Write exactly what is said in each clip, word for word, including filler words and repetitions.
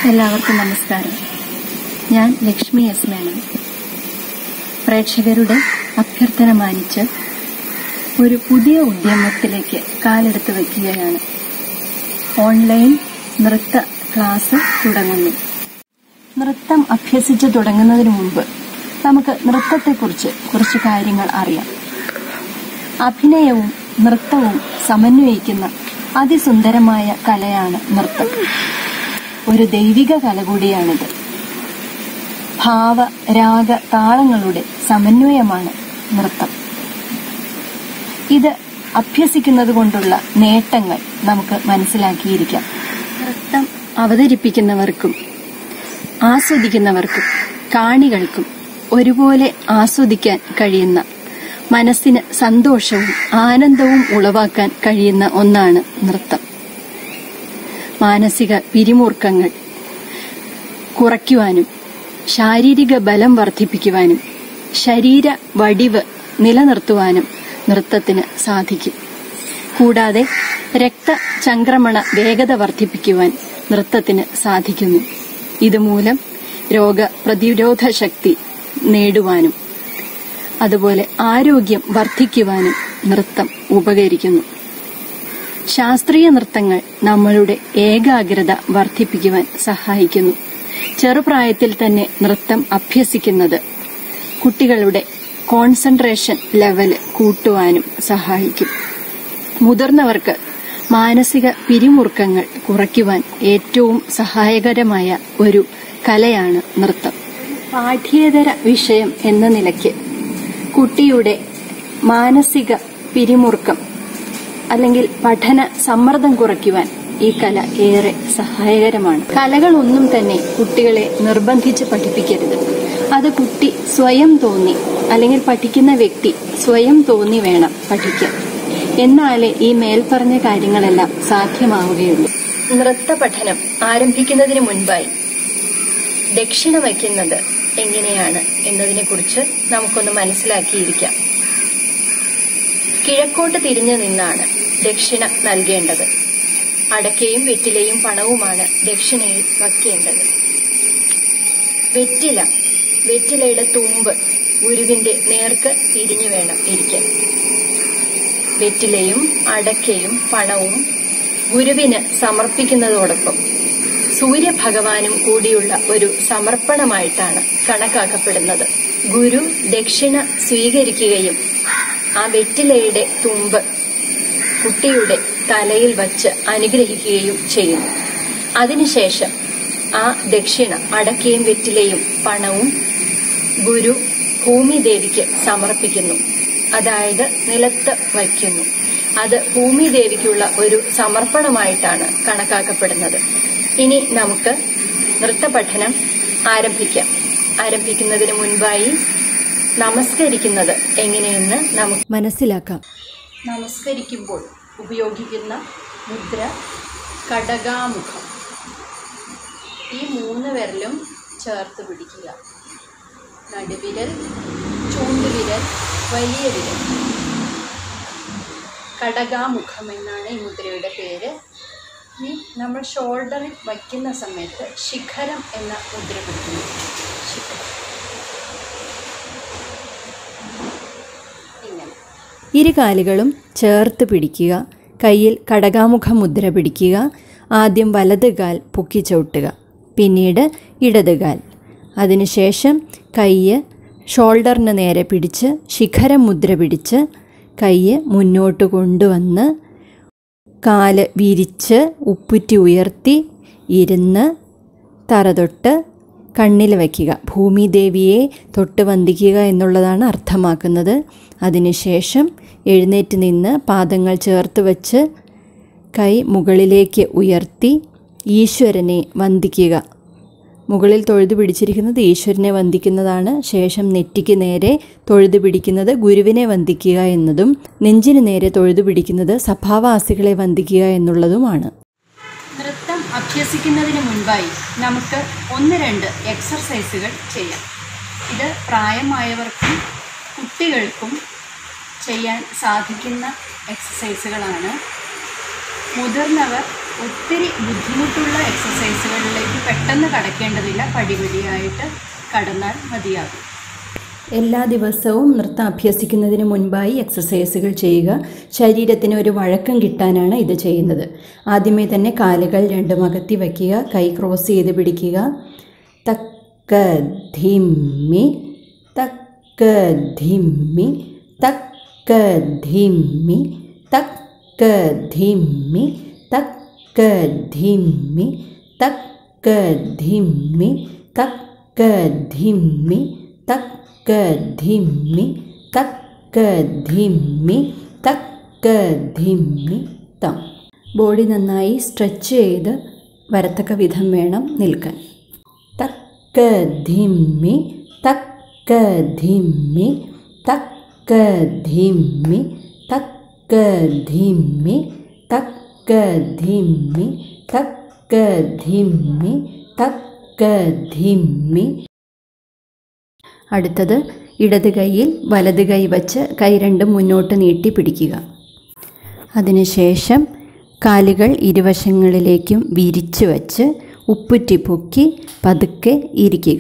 എല്ലാവർക്കും നമസ്കാരം. ഞാൻ ലക്ഷ്മി എസ് മേനോൻ. പ്രേക്ഷകരുടെ അഭ്യർത്ഥന മാനിച്ച് ഒരു പുതിയ ഉദ്യമത്തിലേക്ക് കാലെടുത്ത് വയ്ക്കുകയാണ്. ഓൺലൈൻ നൃത്ത ക്ലാസ് തുടങ്ങുന്നു. നൃത്തം അഭ്യസിച്ച് തുടങ്ങുന്നതിന് മുമ്പ് നമുക്ക് നൃത്തത്തെക്കുറിച്ച് കുറച്ച് കാര്യങ്ങൾ അറിയാം. അഭിനയവും നൃത്തവും സമന്വയിക്കുന്ന അതിസുന്ദരമായ കലയാണ് നൃത്തം. ഒരു ദൈവിക കല കൂടിയാണിത്. ഭാവ രാഗ താളങ്ങളുടെ സമന്വയമാണ് നൃത്തം. ഇത് അഭ്യസിക്കുന്നത് കൊണ്ടുള്ള നേട്ടങ്ങൾ നമുക്ക് മനസ്സിലാക്കിയിരിക്കാം. നൃത്തം അവതരിപ്പിക്കുന്നവർക്കും ആസ്വദിക്കുന്നവർക്കും കാണികൾക്കും ഒരുപോലെ ആസ്വദിക്കാൻ കഴിയുന്ന, മനസ്സിന് സന്തോഷവും ആനന്ദവും ഉളവാക്കാൻ കഴിയുന്ന ഒന്നാണ് നൃത്തം. മാനസിക പിരിമുറുക്കങ്ങൾ കുറയ്ക്കുവാനും ശാരീരിക ബലം വർദ്ധിപ്പിക്കുവാനും ശരീര വടിവ് നിലനിർത്തുവാനും നൃത്തത്തിന് സാധിക്കും. കൂടാതെ രക്തചംക്രമണ വേഗത വർദ്ധിപ്പിക്കുവാൻ നൃത്തത്തിന് സാധിക്കുന്നു. ഇതുമൂലം രോഗപ്രതിരോധ ശക്തി നേടുവാനും അതുപോലെ ആരോഗ്യം വർദ്ധിക്കുവാനും നൃത്തം ഉപകരിക്കുന്നു. ശാസ്ത്രീയ നൃത്തങ്ങൾ നമ്മളുടെ ഏകാഗ്രത വർദ്ധിപ്പിക്കുവാൻ സഹായിക്കുന്നു. ചെറുപ്രായത്തിൽ തന്നെ നൃത്തം അഭ്യസിക്കുന്നത് കുട്ടികളുടെ കോൺസെൻട്രേഷൻ ലെവല് കൂട്ടുവാനും സഹായിക്കും. മുതിർന്നവർക്ക് മാനസിക പിരിമുറുക്കങ്ങൾ കുറയ്ക്കുവാൻ ഏറ്റവും സഹായകരമായ ഒരു കലയാണ് നൃത്തം. പാഠ്യേതര വിഷയം എന്ന നിലയ്ക്ക് കുട്ടിയുടെ മാനസിക പിരിമുറുക്കം അല്ലെങ്കിൽ പഠന സമ്മർദ്ദം കുറയ്ക്കുവാൻ ഈ കല ഏറെ സഹായകരമാണ്. കലകളൊന്നും തന്നെ കുട്ടികളെ നിർബന്ധിച്ച് പഠിപ്പിക്കരുത്. അത് കുട്ടി സ്വയം തോന്നി അല്ലെങ്കിൽ പഠിക്കുന്ന വ്യക്തി സ്വയം തോന്നി വേണം പഠിക്കാൻ. എന്നാലേ ഈ മേൽപ്പറഞ്ഞ കാര്യങ്ങളെല്ലാം സാധ്യമാവുകയുള്ളൂ. നൃത്ത പഠനം ആരംഭിക്കുന്നതിന് മുൻപായി ദക്ഷിണ വയ്ക്കുന്നത് എങ്ങനെയാണ് എന്നതിനെ കുറിച്ച് നമുക്കൊന്ന് മനസ്സിലാക്കിയിരിക്കാം. കിഴക്കോട്ട് തിരിഞ്ഞു നിന്നാണ് ദക്ഷിണ നൽകേണ്ടത്. അടക്കയും വെറ്റിലയും പണവുമാണ് ദക്ഷിണയിൽ വയ്ക്കേണ്ടത്. വെറ്റില വെറ്റിലയുടെ തുമ്പ് ഗുരുവിന്റെ നേർക്ക് തിരിഞ്ഞു വേണം ഇരിക്കാൻ. വെറ്റിലയും അടക്കയും പണവും ഗുരുവിന് സമർപ്പിക്കുന്നതോടൊപ്പം സൂര്യഭഗവാനും കൂടിയുള്ള ഒരു സമർപ്പണമായിട്ടാണ് കണക്കാക്കപ്പെടുന്നത്. ഗുരു ദക്ഷിണ സ്വീകരിക്കുകയും ആ വെറ്റിലയുടെ തുമ്പ് കുട്ടിയുടെ തലയിൽ വച്ച് അനുഗ്രഹിക്കുകയും ചെയ്യുന്നു. അതിനുശേഷം ആ ദക്ഷിണ അടക്കയും വെറ്റിലയും പണവും ഗുരു ഭൂമിദേവിക്ക് സമർപ്പിക്കുന്നു. അതായത് നിലത്ത് വയ്ക്കുന്നു. അത് ഭൂമിദേവിക്കുള്ള ഒരു സമർപ്പണമായിട്ടാണ് കണക്കാക്കപ്പെടുന്നത്. ഇനി നമുക്ക് നൃത്തപഠനം ആരംഭിക്കാം. ആരംഭിക്കുന്നതിന് മുൻപായി നമസ്കരിക്കുന്നത് എങ്ങനെയെന്ന് നമുക്ക് മനസ്സിലാക്കാം. നമസ്കരിക്കുമ്പോൾ ഉപയോഗിക്കുന്ന മുദ്ര കടകാമുഖം. ഈ മൂന്ന് വിരലും ചേർത്ത് പിടിക്കുക. നടുവിരൽ, ചൂണ്ടുവിരൽ, വലിയ വിരൽ. കടകാമുഖം എന്നാണ് ഈ മുദ്രയുടെ പേര്. ഇനി നമ്മൾ ഷോൾഡറിൽ വയ്ക്കുന്ന സമയത്ത് ശിഖരം എന്ന മുദ്ര പിടിക്കുന്നു. ശിഖരം ഇങ്ങനെ. ഇരുകാലുകളും ചേർത്ത് പിടിക്കുക. കയ്യിൽ കടകാമുഖ മുദ്ര പിടിക്കുക. ആദ്യം വലത് കാൽ പൊക്കി ചവിട്ടുക, പിന്നീട് ഇടത് കാൽ. അതിനുശേഷം കയ്യ് ഷോൾഡറിന് നേരെ പിടിച്ച് ശിഖരം മുദ്ര പിടിച്ച് കയ്യ് മുന്നോട്ട് കൊണ്ടുവന്ന് കാല് വിരിച്ച് ഉപ്പുറ്റി ഉയർത്തി ഇരുന്ന് തറ തൊട്ട് കണ്ണിൽ വയ്ക്കുക. ഭൂമിദേവിയെ തൊട്ട് വന്ദിക്കുക എന്നുള്ളതാണ് അർത്ഥമാക്കുന്നത്. അതിനുശേഷം എഴുന്നേറ്റ് നിന്ന് പാദങ്ങൾ ചേർത്ത് വച്ച് കൈ മുകളിലേക്ക് ഉയർത്തി ഈശ്വരനെ വന്ദിക്കുക. മുകളിൽ തൊഴുതു പിടിച്ചിരിക്കുന്നത് ഈശ്വരനെ വന്ദിക്കുന്നതാണ്. ശേഷം നെറ്റിക്ക് നേരെ തൊഴുതു പിടിക്കുന്നത് ഗുരുവിനെ വന്ദിക്കുക എന്നതും നെഞ്ചിന് നേരെ തൊഴുതു പിടിക്കുന്നത് സഭാവാസികളെ വന്ദിക്കുക എന്നുള്ളതുമാണ്. നൃത്തം അഭ്യസിക്കുന്നതിന് മുൻപായി നമുക്ക് ഒന്ന് രണ്ട് എക്സർസൈസുകൾ ചെയ്യാം. ഇത് പ്രായമായവർക്കും കുട്ടികൾക്കും ചെയ്യാൻ സാധിക്കുന്ന എക്സസൈസുകളാണ്. മുതിർന്നവർ ഒത്തിരി ബുദ്ധിമുട്ടുള്ള എക്സസൈസുകളിലേക്ക് പെട്ടെന്ന് കടക്കേണ്ടതില്ല, പടിപടിയായിട്ട് കടന്നാൽ മതിയാകും. എല്ലാ ദിവസവും നൃത്തം അഭ്യസിക്കുന്നതിന് മുൻപായി എക്സസൈസുകൾ ചെയ്യുക. ശരീരത്തിന് ഒരു വഴക്കം കിട്ടാനാണ് ഇത് ചെയ്യുന്നത്. ആദ്യമേ തന്നെ കാലുകൾ രണ്ടും അകത്തി വയ്ക്കുക, കൈ ക്രോസ് ചെയ്ത് പിടിക്കുക. തക്ക ധിമ്മി തക്ക ധിമ്മി തക്ക ധിമ്മി തക്ക ധിമ്മി തക്ക ധിമ്മി തക്ക ധിമ്മി തക്ക ധിമ്മി തക്ക ധിമ്മി തക്ക ധിമ്മി തക്ക ധിമ്മി തം. ബോഡി നന്നായി സ്ട്രെച്ച് ചെയ്ത് വരത്തക്ക വിധം വേണം നിൽക്കാൻ. തക്ക ധിമ്മി തക്ക ധിമ്മി തക്ക ധിമ്മി തക്ക ധിമ്മി തക്ക ധിമ്മി തക്ക ധിമ്മി തക്ക ധിമ്മി. അടുത്തത് ഇടത് കൈയിൽ വലത് കൈ വച്ച് കൈ രണ്ടും മുന്നോട്ട് നീട്ടി പിടിക്കുക. അതിനുശേഷം കാലുകൾ ഇരുവശങ്ങളിലേക്കും വിരിച്ചു വച്ച് ഉപ്പുറ്റി പൊക്കി പതുക്കെ ഇരിക്കുക.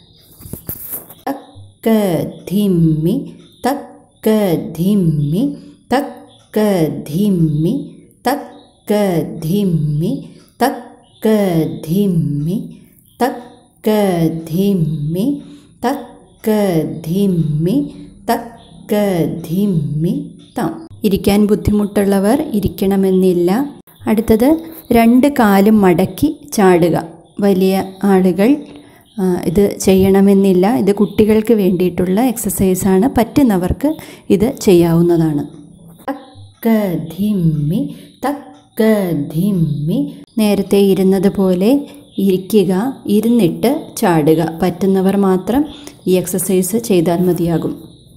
തക്ക ധിമ്മി തക്ക ധിമ്മി തക്ക ധിമ്മി തക്ക ധിമ്മി തക്ക ധിമ്മി തക്ക ധിമ്മി തക്ക ധിമ്മി തക്ക ധിമ്മി തം. ഇരിക്കാൻ ബുദ്ധിമുട്ടുള്ളവർ ഇരിക്കണമെന്നില്ല. അടുത്തത് രണ്ട് കാലും മടക്കി ചാടുക. വലിയ ആളുകൾ ഇത് ചെയ്യണമെന്നില്ല. ഇത് കുട്ടികൾക്ക് വേണ്ടിയിട്ടുള്ള എക്സസൈസാണ്. പറ്റുന്നവർക്ക് ഇത് ചെയ്യാവുന്നതാണ്. തക്ക ധിമ്മി തക്ക ധിമ്മി. നേരത്തെ ഇരുന്നത് പോലെ ഇരിക്കുക, ഇരുന്നിട്ട് ചാടുക. പറ്റുന്നവർ മാത്രം ഈ എക്സസൈസ് ചെയ്താൽ മതിയാകും.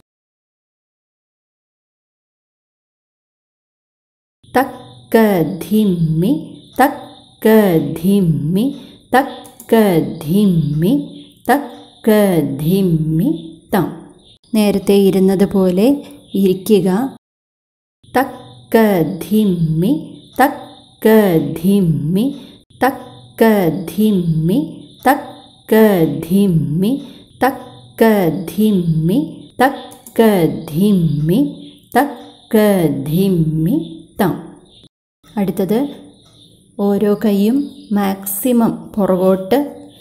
തക്ക ധിമ്മി തക്ക ധിമ്മി തക്ക ധിമ്മി തക്ക ധിമ്മി തം. നേരത്തെ ഇരുന്നത് പോലെ ഇരിക്കുക. തക്ക ധിമ്മി തക്ക ധിമ്മി തക്ക ധിമ്മി തക്ക ധിമ്മി തക്ക ധിമ്മി തക്ക ധിമ്മി തക്ക ധിമ്മി തം. അടുത്തത് ഓരോ കൈയും മാക്സിമം പുറകോട്ട്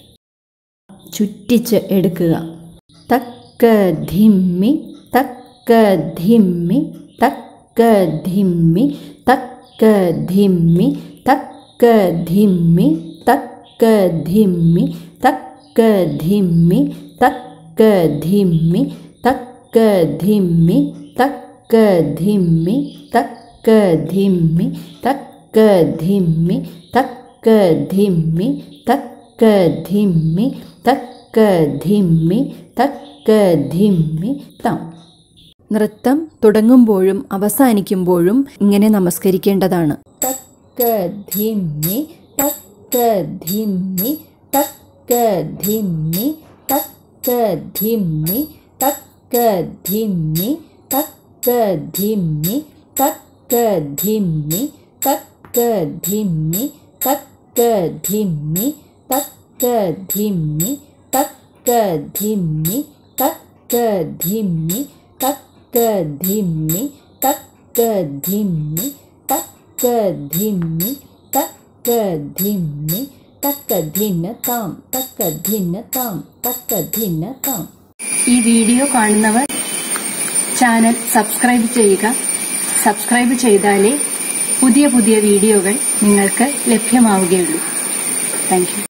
ചുറ്റിച്ച് എടുക്കുക. തക്ക ധിമ്മി തക്ക ധിമ്മി തക്ക ധിമ്മി തക്ക ധിമ്മി തക്ക ധിമ്മി തക്ക ധിമ്മി തക്ക ധിമ്മി തക്ക ധിമ്മി തക്ക ധിമ്മി തക്ക ധിമ്മി തക്ക ധിമ്മി തക്ക ധിമ്മി തക്ക ധിമ്മി തക്ക ധിമ്മി തക്ക ധിമ്മി തക്ക ധിമ്മി തം. നൃത്തം തുടങ്ങുമ്പോഴും അവസാനിക്കുമ്പോഴും ഇങ്ങനെ നമസ്കരിക്കേണ്ടതാണ്. തക്ക ധിമ്മി തക്ക ധിമ്മി തക്ക ധിമ്മി തക്ക ധിമ്മി തക്ക ധിമ്മി തക്ക ധിമ്മി തക്ക ധിമ്മി തക്ക ധിമ്മി തക്ക ധിമ്മി തക്ക ധിമ്മി തക്ക ധിമ്മി തക്ക ധിമ്മി തക്ക ധിമ്മി തക്ക ധിമ്മി തക്ക ധിമ്മി തക്ക ധിമ്മി തക്ക ധിന്ന താം തക്ക ധിന്ന താം തക്ക ധിന്ന താം. ഈ വീഡിയോ കാണുന്നവർ ചാനൽ സബ്സ്ക്രൈബ് ചെയ്യുക. സബ്സ്ക്രൈബ് ചെയ്താലേ പുതിയ പുതിയ വീഡിയോകൾ നിങ്ങൾക്ക് ലഭ്യമാവുകയുള്ളൂ. Thank you.